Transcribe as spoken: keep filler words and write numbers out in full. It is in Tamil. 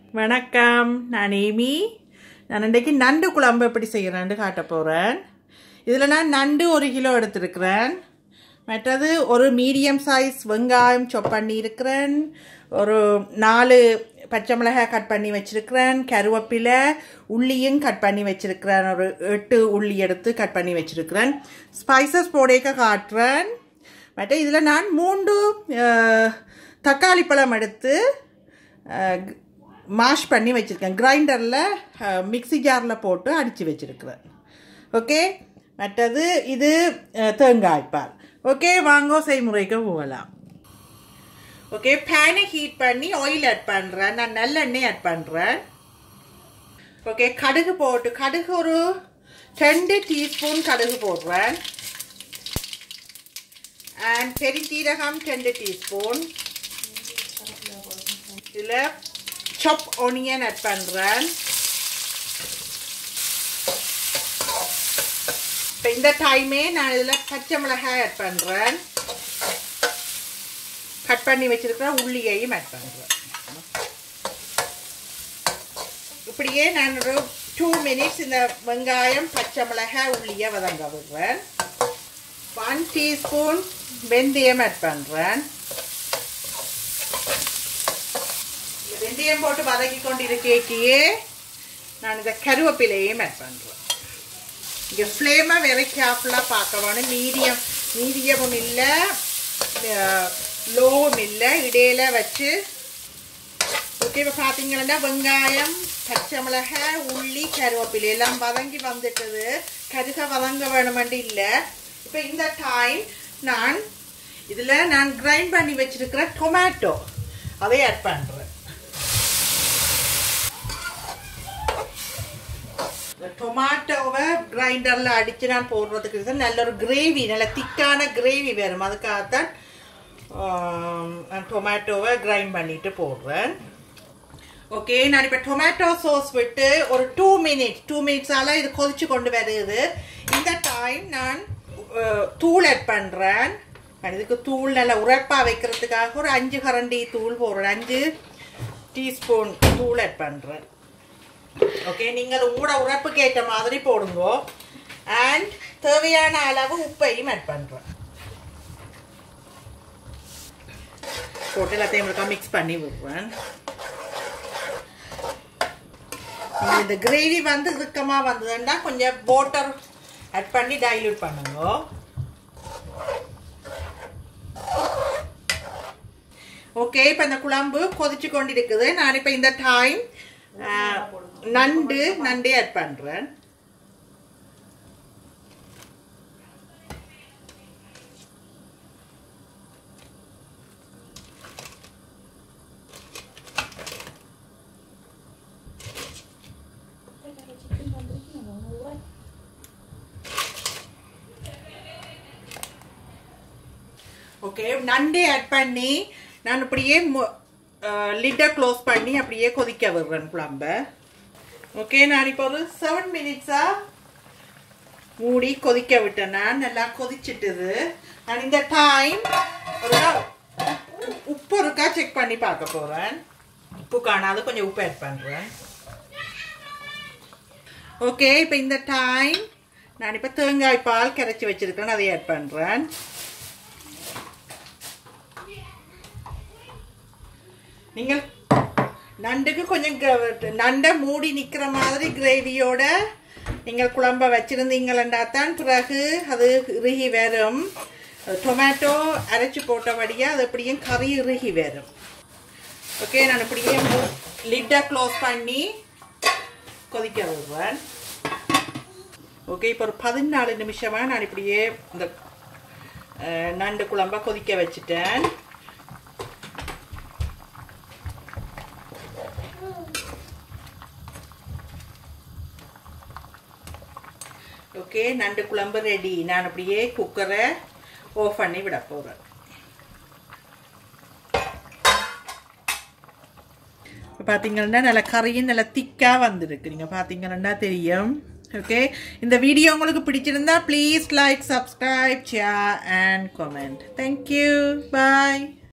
வணக்கம், நான் ஏமி. நான் இன்றைக்கு நண்டு குழம்பு எப்படி செய்கிறேன்னு காட்ட போகிறேன். இதில் நான் நண்டு ஒரு கிலோ எடுத்துருக்கிறேன். மற்றது ஒரு மீடியம் சைஸ் வெங்காயம் சாப் பண்ணி இருக்கிறேன். ஒரு நாலு பச்சை மிளகாய் கட் பண்ணி வச்சுருக்கிறேன். கருவேப்பிலை உள்ளியும் கட் பண்ணி வச்சுருக்கிறேன். ஒரு எட்டு உள்ளி எடுத்து கட் பண்ணி வச்சுருக்கிறேன். ஸ்பைசஸ் போடேக்க காட்டுறேன். மற்ற இதில் நான் மூன்று தக்காளி பழம் எடுத்து மாஷ் பண்ணி வச்சுருக்கேன். கிரைண்டரில் மிக்சி ஜாரில் போட்டு அடித்து வச்சுருக்கிறேன். ஓகே, மற்றது இது தேங்காய் பால். ஓகே, வாங்கோ செய்முறைக்கு போகலாம். ஓகே, பேனை ஹீட் பண்ணி ஆயில் ஆட் பண்ணுறேன். நான் நல்லெண்ணெய் ஆட் பண்ணுறேன். ஓகே, கடுகு போட்டு கடுகு ஒரு ரெண்டு டீஸ்பூன் கடுகு போடுறேன். அண்ட் பெருஞ்சீரகம் ரெண்டு டீஸ்பூன். இதில் சாப் ஆனியன் ஆட் பண்ணுறேன். இப்போ இந்த டைமே நான் இதில் பச்சை மிளகாய் ஆட் பண்ணுறேன். கட் பண்ணி வச்சிருக்கிற உள்ளியையும் ஆட் பண்ணுறேன். இப்படியே நான் ஒரு டூ மினிட்ஸ் இந்த வெங்காயம் பச்சை மிளகாய் உள்ளியை வதங்க விடுறேன். ஒன் டீஸ்பூன் வெந்தயம் ஆட் பண்ணுறேன். வெந்தயம் போட்டு வதக்கி கொண்டு இருக்கேக்கியே நான் இந்த கருவேப்பிலையும் ஆட் பண்ணுறேன். இங்கே ஃப்ளேமை வெரி கேர்ஃபுல்லாக பார்க்க வேணும். மீடியம் மீடியமும் இல்லை, லோவும் இல்லை, இடையில வச்சு. ஓகே, இப்போ பார்த்தீங்கன்னா வெங்காயம் பச்சை மிளகாய் உள்ளி கருவேப்பிலை எல்லாம் வதங்கி வந்துட்டது. கருக வதங்க வேணுமெண்டு இல்லை. இப்போ இந்த டைம் நான் இதில் நான் கிரைண்ட் பண்ணி வச்சிருக்கிற டொமேட்டோ அதை ஆட் பண்ணுறேன். டொமாட்டோவை கிரைண்டரில் அடித்து நான் போடுறதுக்கு நல்ல ஒரு கிரேவி, நல்ல திக்கான கிரேவி வரும். அதுக்காகத்தான் நான் டொமேட்டோவை கிரைண்ட் பண்ணிட்டு போடுறேன். ஓகே, நான் இப்போ டொமேட்டோ சோஸ் விட்டு ஒரு டூ மினிட்ஸ் டூ மினிட்ஸால் இது கொதிச்சு கொண்டு வருது. இந்த டைம் நான் தூள் ஆட் பண்ணுறேன். இதுக்கு தூள் நல்லா உரைப்பாக வைக்கிறதுக்காக ஒரு அஞ்சு கரண்டி தூள் போடுறேன். அஞ்சு டீஸ்பூன் தூள் ஆட் பண்ணுறேன். ஓகே, நீங்கள் உங்களோட உரைப்புக்கு ஏற்ற மாதிரி போடுங்க. அண்ட் தேவையான அளவு உப்பையும் ஆட் பண்ணுறேன். போட்டு எல்லாத்தையும் இருக்கா மிக்ஸ் பண்ணி விடுறேன். இந்த கிரேவி வந்து இறுக்கமாக வந்ததுன்னா கொஞ்சம் வாட்டர் ஆட் பண்ணி டைல்யூட் பண்ணுங்க. ஓகே, இப்போ இந்த குழம்பு கொதிச்சு கொண்டு இருக்குது. நான் இப்போ இந்த டைம் நண்டு நண்டே ஆட் பண்றேன். ஓகே, நண்டே ஆட் பண்ணி நான் இப்படியே லிட்டை க்ளோஸ் பண்ணி அப்படியே கொதிக்க விடுறேன் குழம்ப. ஓகே, நான் இப்போ ஒரு செவன் மினிட்ஸா மூடி கொதிக்க விட்டேன். நான் நல்லா கொதிச்சிட்டுது. நான் இந்த டைம் ஒரு உப்பு இருக்கா செக் பண்ணி பார்க்க போறேன். உப்பு காணாது, கொஞ்சம் உப்பு ஆட் பண்றேன். ஓகே, இப்போ இந்த டைம் நான் இப்போ தேங்காய் பால் கரைச்சி வச்சிருக்கேன், அதை ஆட் பண்றேன். நீங்கள் நண்டுக்கு கொஞ்சம் நண்டை மூடி நிற்கிற மாதிரி கிரேவியோட நீங்கள் குழம்ப வச்சிருந்தீங்களா தான் பிறகு அது இறுகி வரும். டொமேட்டோ அரைச்சி போட்டபடியாக அது எப்படியும் கறி இறுகி வரும். ஓகே, நான் இப்படியே லிட்டை க்ளோஸ் பண்ணி கொதிக்க விடுவேன். ஓகே, இப்போ ஒரு பதினாலு நிமிஷமாக நான் இப்படியே இந்த நண்டு குழம்ப கொதிக்க வச்சுட்டேன். ஓகே, நண்டு குழம்பு ரெடி. நான் அப்படியே குக்கரை ஆஃப் பண்ணி விட போகிறேன். இப்போ பார்த்தீங்கன்னா நல்ல கறியும் நல்ல திக்காக வந்துருக்கு. நீங்கள் பார்த்தீங்கன்னா தெரியும். ஓகே, இந்த வீடியோ உங்களுக்கு பிடிச்சிருந்தா please like, subscribe, share and comment. Thank you, bye.